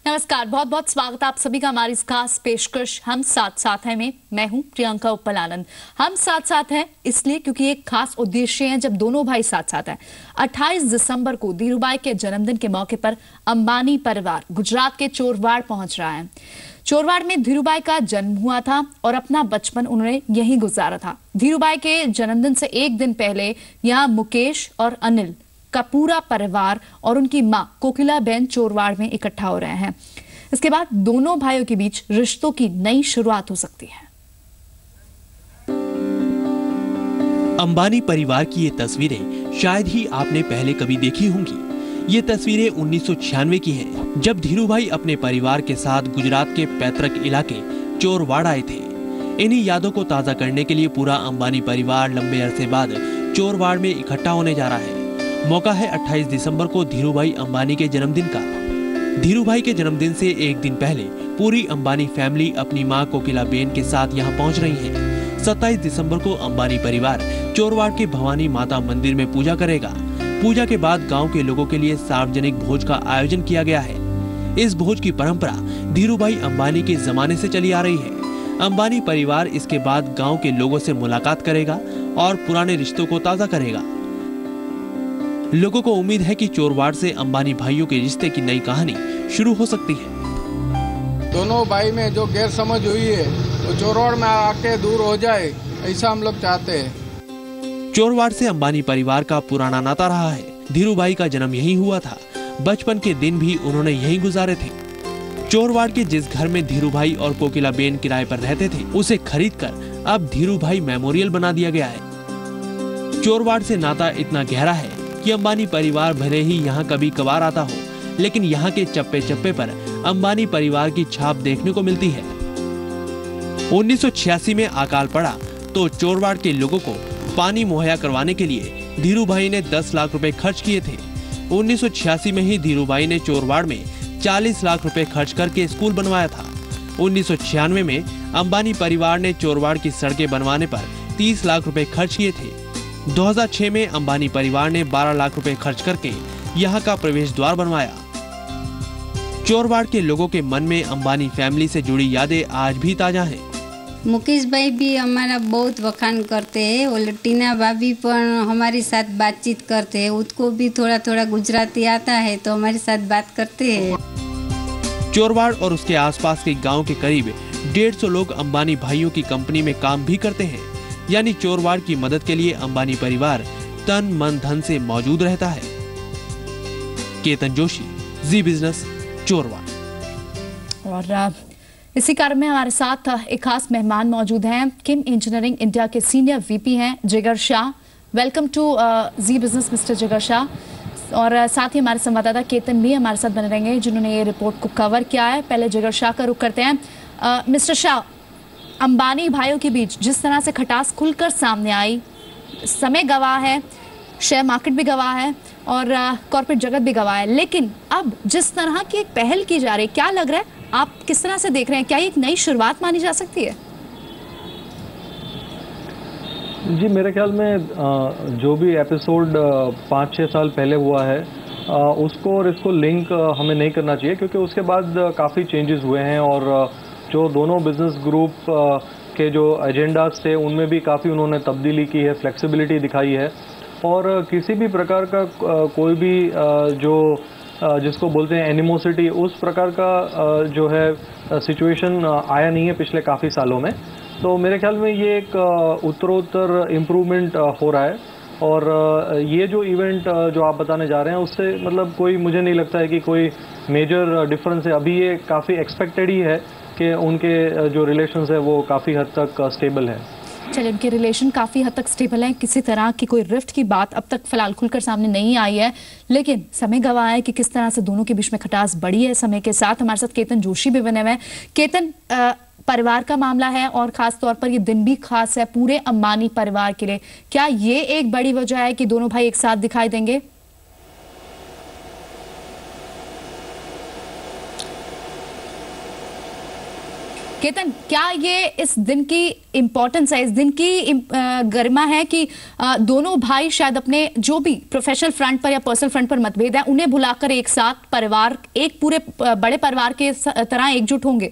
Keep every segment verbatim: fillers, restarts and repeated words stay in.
नमस्कार, बहुत बहुत स्वागत है आप सभी का हमारी इस खास पेशकश हम साथ साथ हैं में। मैं हूं प्रियंका उप्पल आनंद। हम साथ साथ हैं इसलिए क्योंकि एक खास उद्देश्य है जब दोनों भाई साथ साथ हैं। अट्ठाईस दिसंबर को धीरूभाई के जन्मदिन के मौके पर अंबानी परिवार गुजरात के चोरवाड़ पहुंच रहा है। चोरवाड़ में धीरूभाई का जन्म हुआ था और अपना बचपन उन्होंने यहीं गुजारा था। धीरूभाई के जन्मदिन से एक दिन पहले यहाँ मुकेश और अनिल का पूरा परिवार और उनकी मां कोकिलाबेन चोरवाड़ में इकट्ठा हो रहे हैं। इसके बाद दोनों भाइयों के बीच रिश्तों की नई शुरुआत हो सकती है। अंबानी परिवार की ये तस्वीरें शायद ही आपने पहले कभी देखी होंगी। ये तस्वीरें उन्नीस सौ छियानवे की हैं, जब धीरूभाई अपने परिवार के साथ गुजरात के पैतृक इलाके चोरवाड़ आए थे। इन्हीं यादों को ताजा करने के लिए पूरा अंबानी परिवार लंबे अरसे बाद चोरवाड़ में इकट्ठा होने जा रहा है। मौका है अट्ठाईस दिसंबर को धीरूभाई अंबानी के जन्मदिन का। धीरूभाई के जन्मदिन से एक दिन पहले पूरी अंबानी फैमिली अपनी मां कोकिलाबेन के साथ यहां पहुंच रही है। सत्ताईस दिसंबर को अंबानी परिवार चोरवाड़ के भवानी माता मंदिर में पूजा करेगा। पूजा के बाद गांव के लोगों के लिए सार्वजनिक भोज का आयोजन किया गया है। इस भोज की परंपरा धीरूभाई अंबानी के जमाने से चली आ रही है। अंबानी परिवार इसके बाद गाँव के लोगों से मुलाकात करेगा और पुराने रिश्तों को ताजा करेगा। लोगों को उम्मीद है कि चोरवाड़ से अंबानी भाइयों के रिश्ते की नई कहानी शुरू हो सकती है। दोनों भाई में जो गैरसमझ हुई है तो चोरवाड़ में आके दूर हो जाए, ऐसा हम लोग चाहते हैं। चोरवाड़ से अंबानी परिवार का पुराना नाता रहा है। धीरूभाई का जन्म यहीं हुआ था। बचपन के दिन भी उन्होंने यहीं गुजारे थे। चोरवाड़ के जिस घर में धीरूभाई और कोकिलाबेन किराए पर रहते थे, उसे खरीदकर अब धीरूभाई मेमोरियल बना दिया गया है। चोरवाड़ से नाता इतना गहरा है कि अंबानी परिवार भले ही यहाँ कभी कभार आता हो, लेकिन यहाँ के चप्पे चप्पे पर अंबानी परिवार की छाप देखने को मिलती है। उन्नीस सौ छियासी में अकाल पड़ा तो चोरवाड़ के लोगों को पानी मुहैया करवाने के लिए धीरूभाई ने दस लाख रुपए खर्च किए थे। उन्नीस सौ छियासी में ही धीरूभाई ने चोरवाड़ में चालीस लाख रुपए खर्च करके स्कूल बनवाया था। उन्नीस सौ छियानवे में अंबानी परिवार ने चोरवाड़ की सड़कें बनवाने पर तीस लाख रुपए खर्च किए थे। दो हज़ार छह में अंबानी परिवार ने बारह लाख रुपए खर्च करके यहाँ का प्रवेश द्वार बनवाया। चोरवाड़ के लोगों के मन में अंबानी फैमिली से जुड़ी यादें आज भी ताजा हैं। मुकेश भाई भी हमारा बहुत वखान करते हैं और टीना भाभी पर हमारे साथ बातचीत करते हैं। उसको भी थोड़ा थोड़ा गुजराती आता है तो हमारे साथ बात करते हैं। चोरवाड़ और उसके आसपास के गांव के करीब डेढ़ सौ लोग अंबानी भाइयों की कंपनी में काम भी करते हैं। यानी चोरवाड़ की मदद के लिए अंबानी परिवार तन मन धन से मौजूद रहता है। केतन जोशी, जी बिजनेस, चोरवाड़। और इसी कार्यक्रम में हमारे साथ एक खास मेहमान मौजूद हैं। किम इंजीनियरिंग इंडिया के सीनियर वीपी हैं Jigar Shah. Welcome to Zee Business mister Jigar Shah. और साथ ही हमारे संवाददाता केतन भी हमारे साथ बने रहेंगे जिन्होंने ये रिपोर्ट को कवर किया है। पहले जिगर शाह का रुख करते हैं। मिस्टर शाह, अंबानी भाइयों के बीच जिस तरह से खटास खुलकर सामने आई, समय गवाह है, शेयर मार्केट भी गवाह है और कॉर्पोरेट जगत भी गवाह है, लेकिन अब जिस तरह की एक पहल की जा रही है, क्या लग रहा है, आप किस तरह से देख रहे हैं? क्या ये एक नई शुरुआत मानी जा सकती है? जी, मेरे ख्याल में जो भी एपिसोड पाँच छः साल पहले हुआ है उसको और इसको लिंक हमें नहीं करना चाहिए, क्योंकि उसके बाद काफ़ी चेंजेस हुए हैं और जो दोनों बिजनेस ग्रुप के जो एजेंडाज थे उनमें भी काफ़ी उन्होंने तब्दीली की है, फ्लेक्सिबिलिटी दिखाई है। और किसी भी प्रकार का कोई भी जो जिसको बोलते हैं एनिमोसिटी, उस प्रकार का जो है सिचुएशन आया नहीं है पिछले काफ़ी सालों में। तो मेरे ख्याल में ये एक उत्तरोत्तर इम्प्रूवमेंट हो रहा है। और ये जो इवेंट जो आप बताने जा रहे हैं उससे मतलब कोई, मुझे नहीं लगता है कि कोई मेजर डिफरेंस है। अभी ये काफ़ी एक्सपेक्टेड ही है कि उनके जो रिलेशंस है वो काफ़ी हद तक स्टेबल है। चलिए, उनके रिलेशन काफ़ी हद तक स्टेबल हैं। किसी तरह की कोई रिफ्ट की बात अब तक फिलहाल खुलकर सामने नहीं आई है, लेकिन समय गवाह है कि किस तरह से दोनों के बीच में खटास बढ़ी है समय के साथ। हमारे साथ केतन जोशी भी बने हुए हैं। केतन, आ, परिवार का मामला है और खास तौर पर ये दिन भी खास है पूरे अंबानी परिवार के लिए। क्या ये एक बड़ी वजह है कि दोनों भाई एक साथ दिखाई देंगे? केतन, क्या ये इस दिन की इम्पोर्टेंस है, इस दिन की गरिमा है कि दोनों भाई शायद अपने जो भी प्रोफेशनल फ्रंट पर या पर्सनल फ्रंट पर मतभेद है उन्हें भुलाकर एक साथ परिवार, एक पूरे बड़े परिवार के तरह एकजुट होंगे?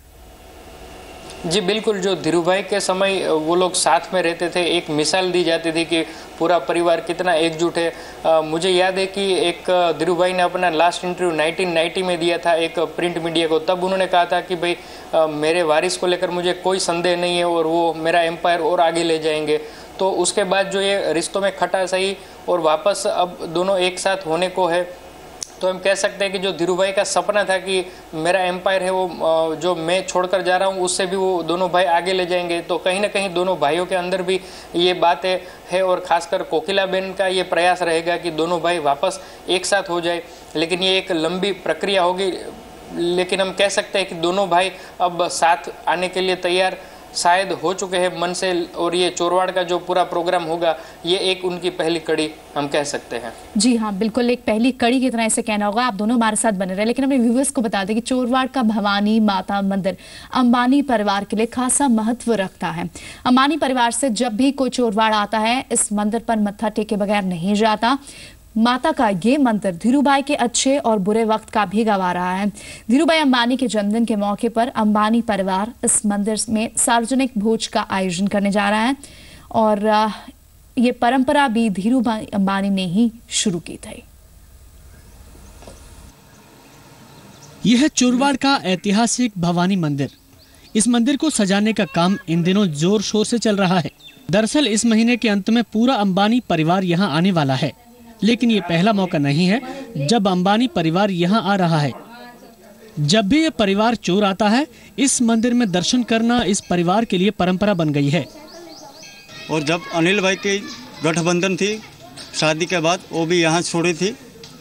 जी बिल्कुल, जो धीरू भाई के समय वो लोग साथ में रहते थे, एक मिसाल दी जाती थी कि पूरा परिवार कितना एकजुट है। आ, मुझे याद है कि एक धीरू भाई ने अपना लास्ट इंटरव्यू नाइनटीन नाइंटी में दिया था एक प्रिंट मीडिया को। तब उन्होंने कहा था कि भाई आ, मेरे वारिस को लेकर मुझे कोई संदेह नहीं है और वो मेरा एम्पायर और आगे ले जाएंगे। तो उसके बाद जो ये रिश्तों में खटास आई और वापस अब दोनों एक साथ होने को है, तो हम कह सकते हैं कि जो धीरू भाई का सपना था कि मेरा एम्पायर है वो जो मैं छोड़कर जा रहा हूँ उससे भी वो दोनों भाई आगे ले जाएंगे। तो कहीं ना कहीं दोनों भाइयों के अंदर भी ये बात है, है और ख़ासकर कोकिला बेन का ये प्रयास रहेगा कि दोनों भाई वापस एक साथ हो जाए। लेकिन ये एक लंबी प्रक्रिया होगी, लेकिन हम कह सकते हैं कि दोनों भाई अब साथ आने के लिए तैयार शायद हो चुके हैं मन से। और ये चोरवाड़ का जो पूरा प्रोग्राम होगा ये एक उनकी पहली कड़ी हम कह सकते हैं। जी हाँ, बिल्कुल एक पहली कड़ी की तरह इसे कहना होगा। आप दोनों हमारे साथ बने रहे, लेकिन अपने व्यूअर्स को बता दें कि चोरवाड़ का भवानी माता मंदिर अंबानी परिवार के लिए खासा महत्व रखता है। अंबानी परिवार से जब भी कोई चोरवाड़ आता है इस मंदिर पर मत्था टेके बगैर नहीं जाता। माता का ये मंदिर धीरूभाई के अच्छे और बुरे वक्त का भी गवा रहा है। धीरूभाई अंबानी के जन्मदिन के मौके पर अंबानी परिवार इस मंदिर में सार्वजनिक भोज का आयोजन करने जा रहा है और ये परंपरा भी धीरूभाई अंबानी ने ही शुरू की थी। यह चोरवाड़ का ऐतिहासिक भवानी मंदिर। इस मंदिर को सजाने का काम इन दिनों जोर शोर से चल रहा है। दरअसल इस महीने के अंत में पूरा अंबानी परिवार यहां आने वाला है, लेकिन ये पहला मौका नहीं है जब अंबानी परिवार यहाँ आ रहा है। जब भी ये परिवार चोर आता है इस मंदिर में दर्शन करना इस परिवार के लिए परंपरा बन गई है। और जब अनिल भाई की गठबंधन थी शादी के बाद, वो भी यहाँ छोड़ी थी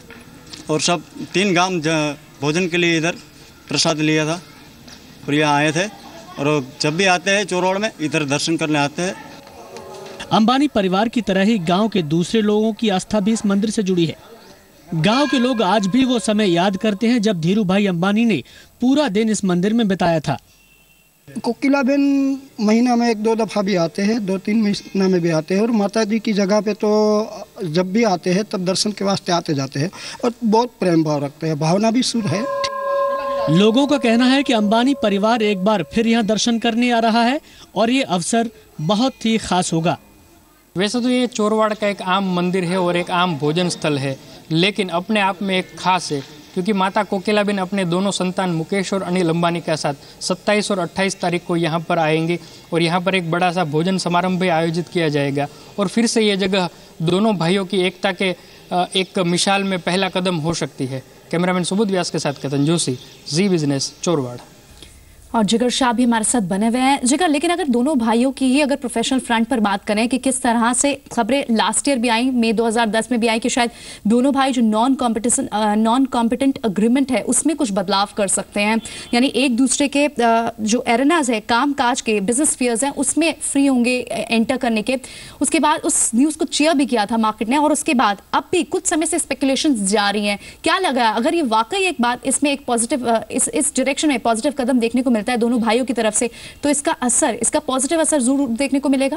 और सब तीन गांव भोजन के लिए इधर प्रसाद लिया था और यहाँ आए थे। और जब भी आते हैं चोरवाड़ में इधर दर्शन करने आते हैं। अंबानी परिवार की तरह ही गांव के दूसरे लोगों की आस्था भी इस मंदिर से जुड़ी है। गांव के लोग आज भी वो समय याद करते हैं जब धीरूभाई अंबानी ने पूरा दिन इस मंदिर में बिताया था। कोकिला बेन महीना में एक दो दफा भी आते हैं, दो तीन महीना में भी आते हैं और माता जी की जगह पे तो जब भी आते हैं तब दर्शन के वास्ते आते जाते हैं और बहुत प्रेम भाव रखते हैं, भावना भी शुद्ध है। लोगों का कहना है कि अंबानी परिवार एक बार फिर यहाँ दर्शन करने आ रहा है और ये अवसर बहुत ही खास होगा। वैसे तो ये चोरवाड़ का एक आम मंदिर है और एक आम भोजन स्थल है, लेकिन अपने आप में एक खास है क्योंकि माता कोकिलाबेन अपने दोनों संतान मुकेश और अनिल अंबानी के साथ सत्ताईस और अट्ठाईस तारीख को यहाँ पर आएंगे और यहाँ पर एक बड़ा सा भोजन समारोह भी आयोजित किया जाएगा। और फिर से ये जगह दोनों भाइयों की एकता के एक मिसाल में पहला कदम हो सकती है। कैमरामैन सुबोध व्यास के साथ केतन जोशी, जी बिजनेस, चोरवाड़। और जिगर शाह भी हमारे साथ बने हुए हैं। जिगर, लेकिन अगर दोनों भाइयों की ही अगर प्रोफेशनल फ्रंट पर बात करें कि किस तरह से खबरें लास्ट ईयर भी आई, मई दो हज़ार दस में भी आई कि शायद दोनों भाई जो non competition non competent agreement है उसमें कुछ बदलाव कर सकते हैं, यानी एक दूसरे के जो एरेनाज है, काम काज के, बिजनेस फेयर्स हैं, उसमें फ्री होंगे एंटर करने के। उसके बाद उस न्यूज़ को चेयर भी किया था मार्केट ने और उसके बाद अब भी कुछ समय से स्पेकुलेशन जारी हैं। क्या लगा अगर ये वाकई एक बात इसमें एक पॉजिटिव इस इस डायरेक्शन में पॉजिटिव कदम देखने को मिलता है दोनों भाइयों की तरफ से, तो इसका असर, इसका पॉजिटिव असर जरूर देखने को मिलेगा?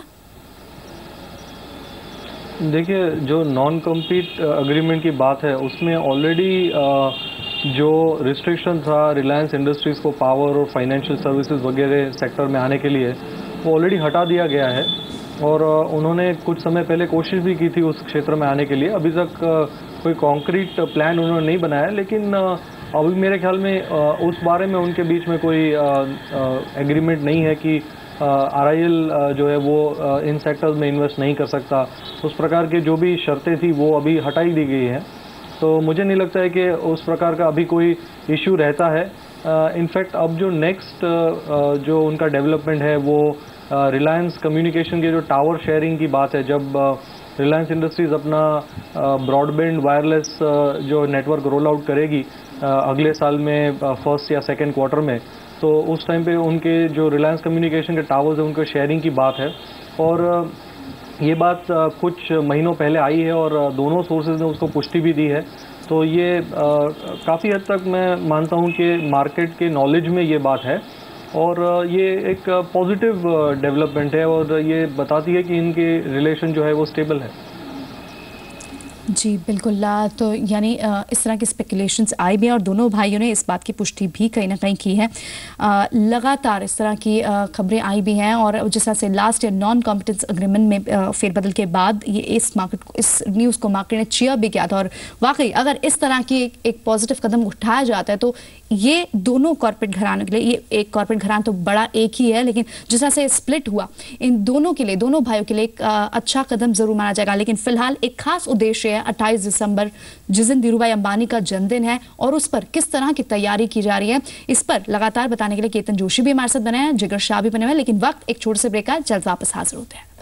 देखिए, जो नॉन कम्पीट अग्रीमेंट की बात है उसमें ऑलरेडी जो रिस्ट्रिक्शन था रिलायंस इंडस्ट्रीज को पावर और फाइनेंशियल सर्विसेज वगैरह सेक्टर में आने के लिए, वो ऑलरेडी हटा दिया गया है। और उन्होंने कुछ समय पहले कोशिश भी की थी उस क्षेत्र में आने के लिए। अभी तक कोई कॉन्क्रीट प्लान उन्होंने नहीं बनाया, लेकिन अभी मेरे ख्याल में उस बारे में उनके बीच में कोई एग्रीमेंट नहीं है कि आर आई एल जो है वो इन सेक्टर्स में इन्वेस्ट नहीं कर सकता। उस प्रकार के जो भी शर्तें थी वो अभी हटाई दी गई हैं, तो मुझे नहीं लगता है कि उस प्रकार का अभी कोई इश्यू रहता है। इनफैक्ट अब जो नेक्स्ट जो उनका डेवलपमेंट है वो रिलायंस कम्युनिकेशन के जो टावर शेयरिंग की बात है, जब रिलायंस इंडस्ट्रीज अपना ब्रॉडबैंड वायरलेस जो नेटवर्क रोल आउट करेगी अगले साल में फर्स्ट या सेकेंड क्वार्टर में, तो उस टाइम पे उनके जो रिलायंस कम्युनिकेशन के टावर्स हैं उनके शेयरिंग की बात है। और ये बात कुछ महीनों पहले आई है और दोनों सोर्सेज ने उसको पुष्टि भी दी है। तो ये काफ़ी हद तक मैं मानता हूँ कि मार्केट के नॉलेज में ये बात है। और ये एक पॉजिटिव डेवलपमेंट है और ये बताती है कि इनके रिलेशन जो है वो स्टेबल है। जी बिल्कुल। तो यानी इस तरह की स्पेकुलेशंस आई भी हैं और दोनों भाइयों ने इस बात की पुष्टि भी कहीं ना कहीं की है। लगातार इस तरह की खबरें आई भी हैं और जिस तरह से last year non competence agreement में फेरबदल के बाद ये इस मार्केट को इस न्यूज़ को मार्केट ने चीयर भी किया था और वाकई अगर इस तरह की एक, एक पॉजिटिव कदम उठाया जाता है तो ये दोनों कॉर्पोरेट घरानों के लिए, ये एक कॉर्पोरेट घराना तो बड़ा एक ही है, लेकिन जिस तरह से स्प्लिट हुआ इन दोनों के लिए, दोनों भाइयों के लिए एक अच्छा कदम जरूर माना जाएगा। लेकिन फिलहाल एक खास उद्देश्य है अट्ठाईस दिसंबर जिस दिन धीरूभाई अंबानी का जन्मदिन है और उस पर किस तरह की तैयारी की जा रही है इस पर लगातार बताने के लिए केतन जोशी भी हमारे साथ बने हैं, जिगर शाह भी बने हुए हैं। लेकिन वक्त एक छोटे से ब्रेक का, जल्द वापस हाजिर होते हैं।